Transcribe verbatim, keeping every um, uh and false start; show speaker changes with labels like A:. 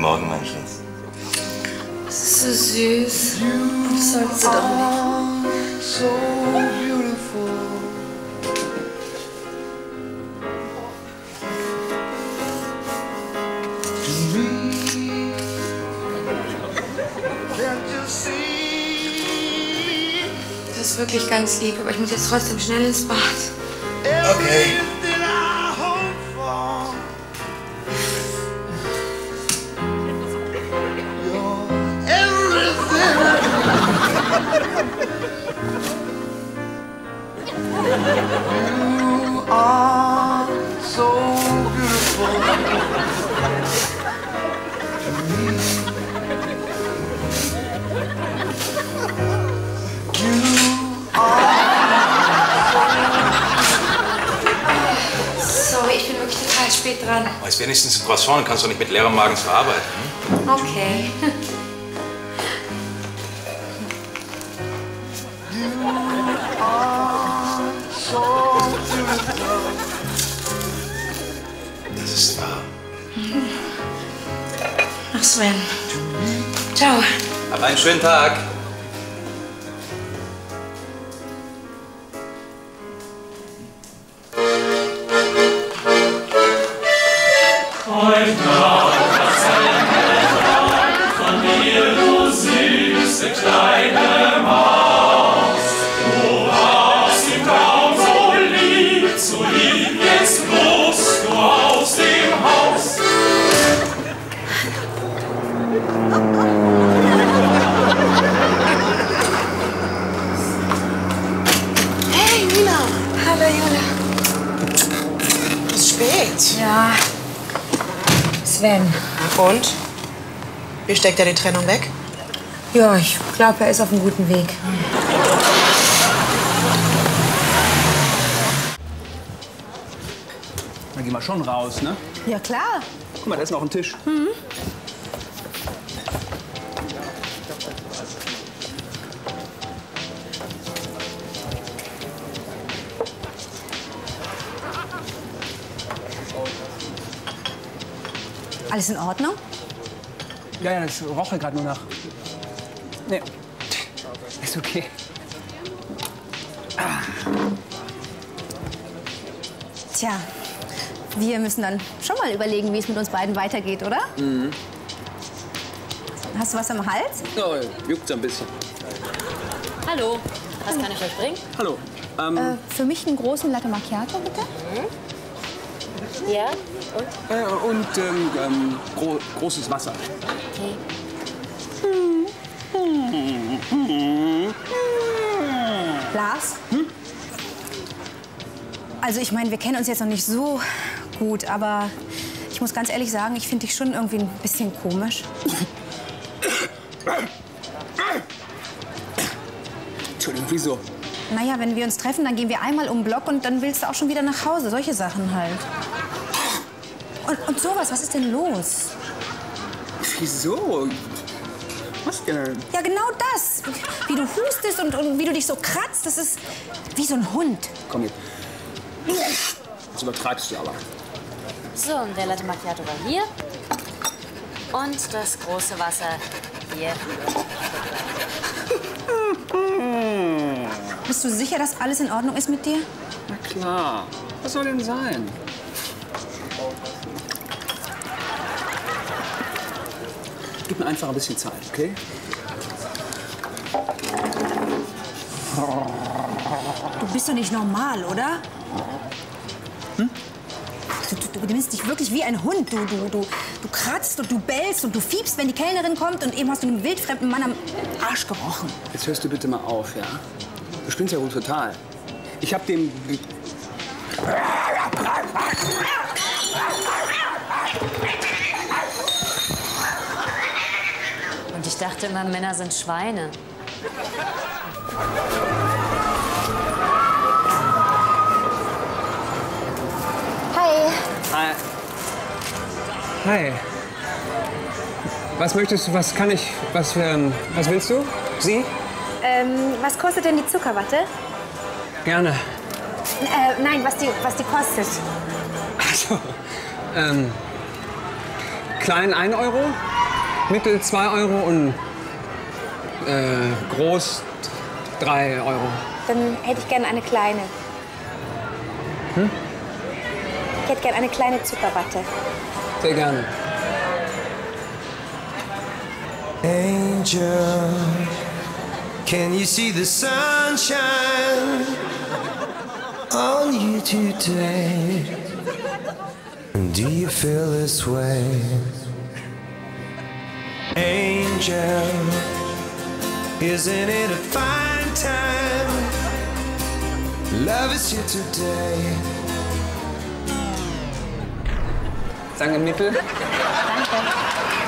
A: Morgen, mein Schatz.
B: Das ist so süß. Das sollst du doch nicht.
C: So beautiful. To me, can't you see?
B: Das ist wirklich ganz lieb, aber ich muss jetzt trotzdem schnell ins Bad.
A: Okay.
C: You are so beautiful to me. You are.
B: Sorry, ich bin wirklich total spät dran.
D: Aber ist wenigstens ein Croissant, dann kannst du nicht mit leerem Magen zur Arbeit. Hm?
B: Okay.
D: Das ist wahr.
B: Ach, Sven. Ciao.
D: Hab einen schönen Tag.
E: Heute Nacht das Hände von dir, du süße kleine Maus. Du warst im Traum so lieb, so lieb, jetzt musst du aus dem Haus.
F: Hey, Nina.
B: Hallo, Jule.
F: Es ist spät.
B: Ja. Sven.
F: Und? Wie steckt er die Trennung weg?
B: Ja, ich glaube, er ist auf einem guten Weg.
G: Dann gehen wir schon raus, ne?
H: Ja, klar.
G: Guck mal, da ist noch ein Tisch.
H: Mhm. Alles in Ordnung?
G: Ja, ja, ich roche gerade nur nach. Nee, ist okay.
H: Ah. Tja, wir müssen dann schon mal überlegen, wie es mit uns beiden weitergeht, oder?
G: Mhm.
H: Hast du was am Hals?
G: Oh, juckt's ein bisschen.
I: Hallo, was kann ich euch bringen?
G: Hallo. Ähm,
H: Äh, für mich einen großen Latte Macchiato, bitte.
I: Ja? Und?
G: äh, und ähm, ähm, gro großes Wasser.
I: Okay.
H: Lars? Hm? Also ich meine, wir kennen uns jetzt noch nicht so gut, aber ich muss ganz ehrlich sagen, ich finde dich schon irgendwie ein bisschen komisch.
G: Entschuldigung, wieso?
H: Naja, wenn wir uns treffen, dann gehen wir einmal um den Block und dann willst du auch schon wieder nach Hause. Solche Sachen halt. Und, und sowas, was ist denn los?
G: Wieso? Was denn?
H: Ja, genau das. Wie du hustest und, und wie du dich so kratzt, das ist wie so ein Hund.
G: Komm hier. Jetzt übertreibst du aber.
I: So, und der Latte Macchiato war hier. Und das große Wasser hier.
H: Bist du sicher, dass alles in Ordnung ist mit dir?
G: Na klar. Was soll denn sein? Gib mir einfach ein bisschen Zeit, okay?
H: Du bist doch nicht normal, oder?
G: Hm?
H: Du, du, du nimmst dich wirklich wie ein Hund. Du, du, du, du kratzt und du bellst und du fiebst, wenn die Kellnerin kommt. Und eben hast du einen wildfremden Mann am Arsch gerochen.
G: Jetzt hörst du bitte mal auf, ja? Du spinnst ja wohl total. Ich hab dem...
I: Und ich dachte immer, Männer sind Schweine.
H: Hi.
G: Hi. Hi. Was möchtest du, was kann ich, was, ähm, was willst du? Sie?
H: Ähm, was kostet denn die Zuckerwatte?
G: Gerne.
H: Äh, nein, was die, was die kostet.
G: Ach so. Ähm, klein ein Euro? Mittel zwei Euro und äh, groß drei Euro.
H: Dann hätte ich gerne eine kleine.
G: Hm?
H: Ich hätte gerne eine kleine Zuckerwatte.
G: Sehr gerne.
C: Angel, can you see the sunshine on you today? Do you feel this way? Angel, isn't it a fine time? Love is here today.
G: Danke, Mittel.
I: Danke.